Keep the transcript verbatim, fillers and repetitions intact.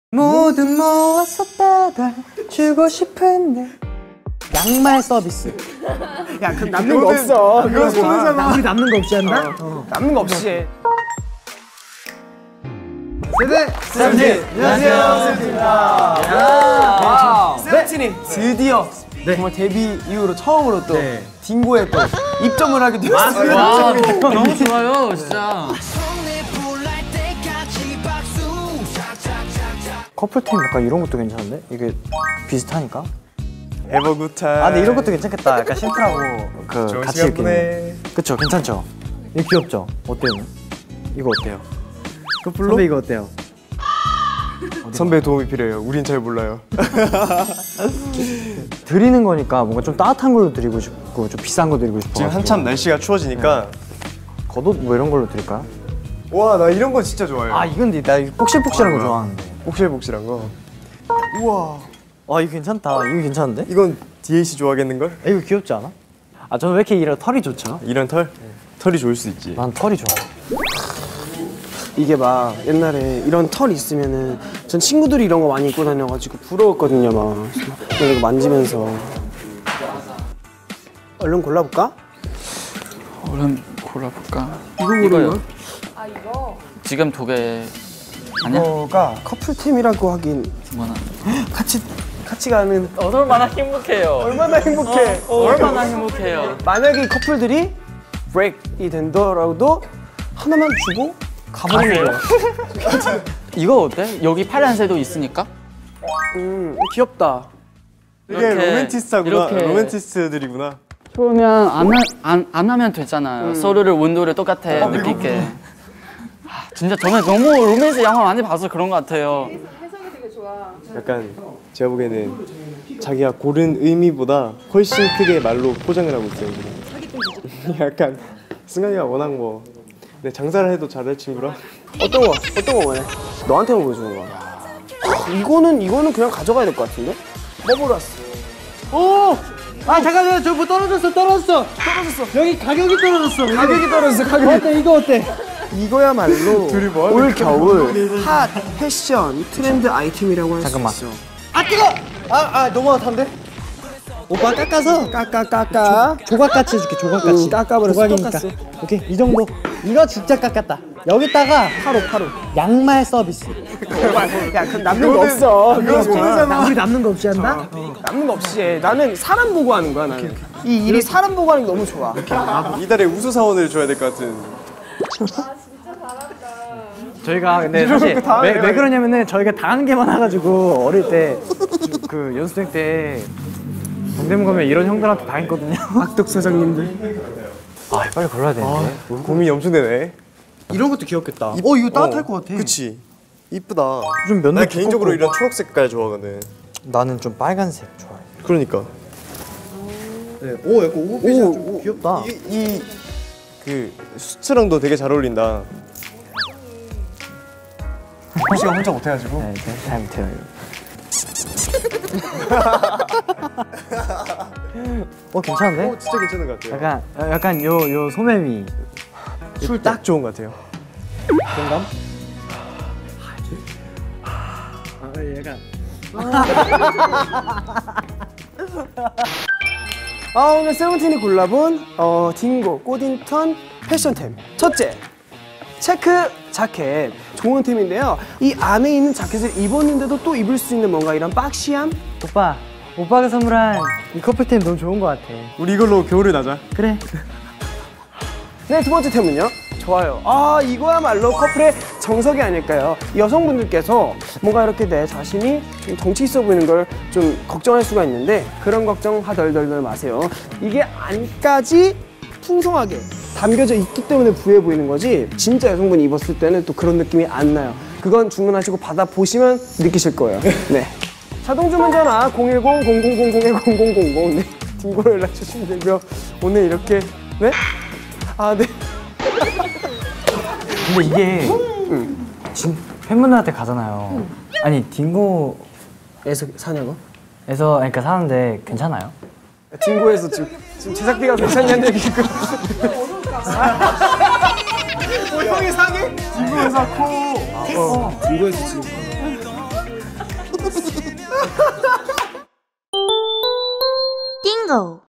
모두 모아서 따다 주고 싶은데 양말 서비스. 야 그럼 남는 거 없어. 그거 소유잖아. 우리 남는 거 없이 한다? 어. 어. 남는 거 없이 해. 세븐! 세븐틴! 안녕하세요, 세븐틴입니다. 세븐틴이 드디어 네. 정말 데뷔 이후로 처음으로 또 네. 딩고에 또 입점을 하게 되었어요. 와, 너무 좋아요, 진짜. 커플템 약간 이런 것도 괜찮은데? 이게 비슷하니까? 에버굿타임. 아 근데 이런 것도 괜찮겠다. 약간 심플하고 그 같이 입기는. 그쵸, 괜찮죠? 이거 귀엽죠? 어때요? 이거 어때요? 커플로? 선배 이거 어때요? 선배의 도움이 필요해요. 우린 잘 몰라요. 드리는 거니까 뭔가 좀 따뜻한 걸로 드리고 싶고 좀 비싼 거 드리고 싶어. 지금 한참 날씨가 추워지니까 네. 겉옷 뭐 이런 걸로 드릴까요? 와, 나 이런 거 진짜 좋아해요. 아 이건 나 폭실폭실한 거 좋아하는데. 복실복실한 거. 우와. 아 이거 괜찮다. 이거 괜찮은데? 이건 디에이씨 좋아하겠는걸? 아, 이거 귀엽지 않아? 아 저는 왜 이렇게 이런 털이 좋죠? 이런 털? 네. 털이 좋을 수 있지. 난 털이 좋아. 이게 막 옛날에 이런 털 있으면은 전 친구들이 이런 거 많이 입고 다녀가지고 부러웠거든요. 막 이거 만지면서. 얼른 골라볼까? 얼른 골라볼까? 이거 고르는 거야? 아 이거? 지금 두 개 아니야? 이거가 커플템이라고 하긴 뭐나? 같이 같이 가는 얼마나 행복해요. 얼마나 행복해. 어, 어, 얼마나 행복해요. 만약에 이 커플들이 브레이크이 된다라도 하나만 주고 가버리는 거야. 이거 어때? 여기 파란색도 있으니까? 음 귀엽다. 되게 이렇게, 로맨티스트구나. 이렇게. 로맨티스트들이구나. 그러면 안, 하, 안, 안 하면 되잖아요. 음. 서로를 온도를 똑같아 아, 느끼게. 아, 진짜 저는 너무 로맨스 영화 많이 봐서 그런 것 같아요. 해석이 되게 좋아. 약간 제가 보기에는 자기가 고른 의미보다 훨씬 크게 말로 포장을 하고 있어요. 약간 승관이가 워낙 뭐 네, 장사를 해도 잘할 친구라. 어떤 거? 어떤 거 원해? 너한테만 보여주는 거야. 이거는 이거는 그냥 가져가야 될 것 같은데? 버블러스. 오! 아 잠깐만 저 뭐 떨어졌어 떨어졌어 떨어졌어. 여기 가격이 떨어졌어. 가격이 떨어졌어. 가격이. 어때 이거 어때? 이거야말로 둘이 뭐 올 겨울 핫 패션 트렌드 아이템이라고 할 수 잠깐만. 있어. 아 뜨거! 아아 너무 핫한데? 오빠 깎아서 까까 까까. 조각같이 해줄게. 조각같이. 응, 깎아버렸어. 조각이니까. 깎았어. 오케이 이 정도. 이거 진짜 깎았다. 여기다가 파로 파로. 양말 서비스. 야 그럼 남는 거 없어. 그거 나 우리 남는 거 없이 한다? 어. 남는 거 없이 해. 나는 사람 보고 하는 거야 나는. 이 일이 사람 보고 하는 게 너무 좋아. 이달에 우수 사원을 줘야 될 것 같은. 저희가 근데 사실 왜, 왜 그러냐면은 저희가 당하는 게 많아가지고 어릴 때 그 연습생 때 동대문 가면 이런 형들한테 당했거든요. 악덕 사장님들. 아 빨리 골라야 되는데. 아, 고민이 엄청 되네. 이런 것도 귀엽겠다. 어 이거 따뜻할 것 같아. 그치. 이쁘다. 좀 면도 나 개인적으로 이런 초록 색깔 좋아하거든. 나는 좀 빨간색 좋아해. 그러니까. 네. 오 약간 오버핏이 좀 귀엽다. 이 그 수트랑도 되게 잘 어울린다. 씨가 혼자 못해가지고. 네, 네, 잘 못해요. 어 괜찮은데? 어 진짜 괜찮은 것 같아요. 약간 약간 요 요 소매미. 술 딱 좋은 것 같아요. 공감? 아 얘가. 아 오늘 세븐틴이 골라본 어 딩고 꼬딩턴 패션템. 첫째 체크 자켓. 좋은 템인데요. 이 안에 있는 자켓을 입었는데도 또 입을 수 있는 뭔가 이런 박시함. 오빠 오빠가 선물한 이 커플템 너무 좋은 것 같아. 우리 이걸로 겨울을 나자. 그래. 네, 두 번째 템은요. 좋아요. 아 이거야말로 커플의 정석이 아닐까요? 여성분들께서 뭔가 이렇게 내 자신이 좀 덩치 있어 보이는 걸 좀 걱정할 수가 있는데 그런 걱정 하덜덜덜 마세요. 이게 안까지 풍성하게 담겨져 있기 때문에 부해 보이는 거지 진짜 여성분이 입었을 때는 또 그런 느낌이 안 나요. 그건 주문하시고 받아보시면 느끼실 거예요. 네. 자동 주문 전화 공일공 공공공공일 공공공공. 네. 딩고로 연락 주시면 되고요. 오늘 이렇게 네? 아 네. 근데 이게 응. 진, 팬분들한테 가잖아요. 응. 아니 딩고에서 사냐고? 에서 그러니까 사는데 괜찮아요? 딩고에서 지금, 지금 제작비가 괜찮냐는 얘기고. 어, 형이 사게? 딩고에서 코. 어, 딩고에서 지금. bingo!